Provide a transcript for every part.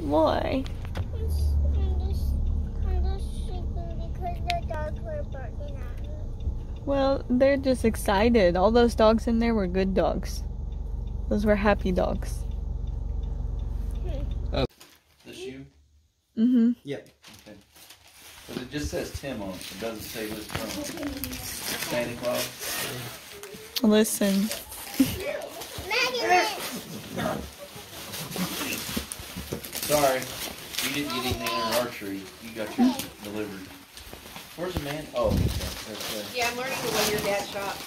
Why? I'm just sleeping because the dogs were barking at me. Well, they're just excited. All those dogs in there were good dogs. Those were happy dogs. This you? Mm-hmm. Yep. Okay. But it just says Tim on it. It doesn't say who it's from. Santa Claus. Listen. Sorry, you didn't get anything in our tree. You got yours delivered. Where's the man? Oh, there's Yeah, I'm learning the way your dad shops.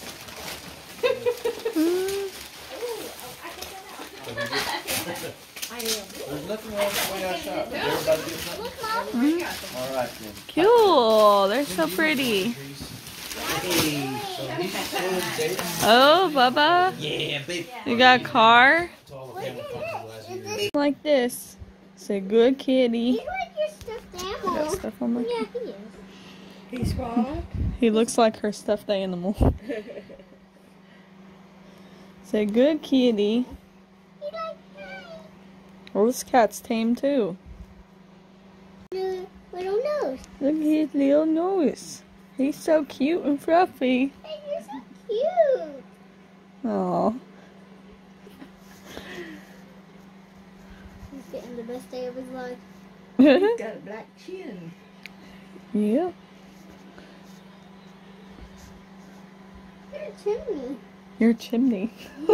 I am. There's nothing wrong with the way I shop. Did everybody get something? All right, then. Cool. They're so pretty. Oh, Bubba. Yeah, baby. You got a car? Like this. Say good kitty. He's like your stuffed animal. Got stuff on my Yeah, he is. He's small. He looks like her stuffed animal. Say good kitty. He like hi. Oh, this cat's tame too. Little nose. Look at his little nose. He's so cute and fluffy. Hey, you're so cute. Aw. He's getting the best day of his life. He's got a black chin. Yeah. You're a chimney. Your chimney.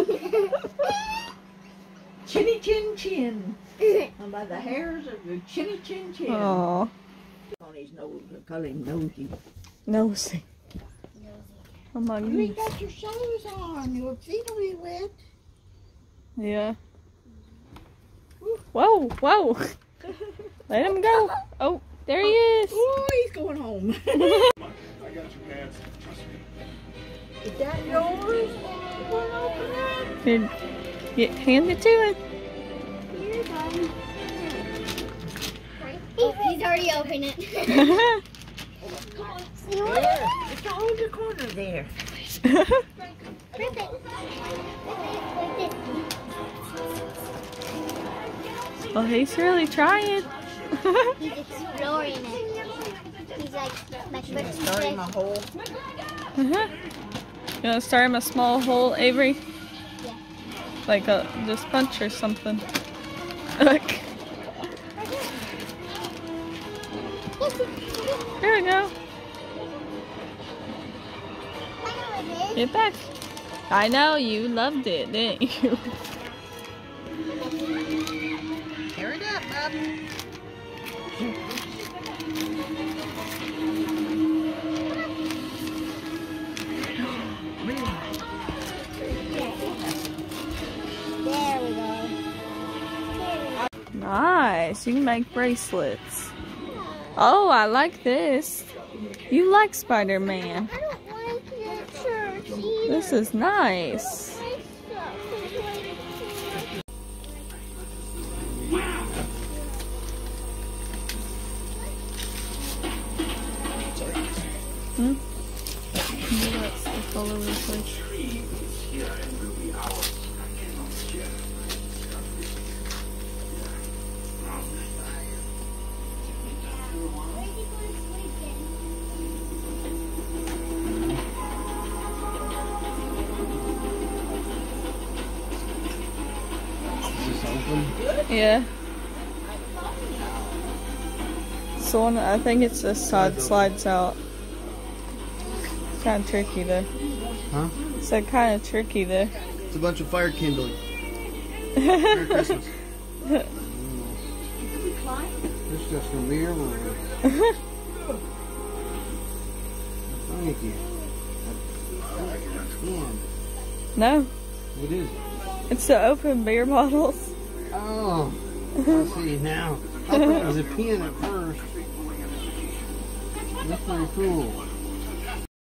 Chinny chin chin. And by the hairs of your chinny chin chin. Aw. On his nose, I call him nosy. Nosy. Oh my You ain't goodness. got your shoes on. Your feet will be wet. Yeah. Whoa, whoa. Let him go. Oh, there he is. Oh, he's going home. I got your pants. Trust me. Is that yours? You want to open that? Here, hand it to him. You're done. Oh, he's already opened it. Come on. You want There. It's all in the corner there. Perfect. Well, he's really trying. He's exploring it. He's like, Start in my hole. You gonna start him a small hole, Avery? Yeah. Like a just punch or something. Look. There we go. Get back. I know you loved it, didn't you? Tear it up, bub. There we go. Nice. You can make bracelets. Oh, I like this. You like Spider-Man. I don't like your church either. This is nice. Hmm? That's stuff all over the place. Yeah. So one, I think it's the side slides out. It's kind of tricky there. Huh? It's like kind of tricky there. It's a bunch of fire kindling. Merry Christmas. This stuff's gonna be everywhere. Thank you. Yeah. No, What is it? it's the open beer bottles. Oh, I see now. I thought it was a pin at first. That's pretty cool.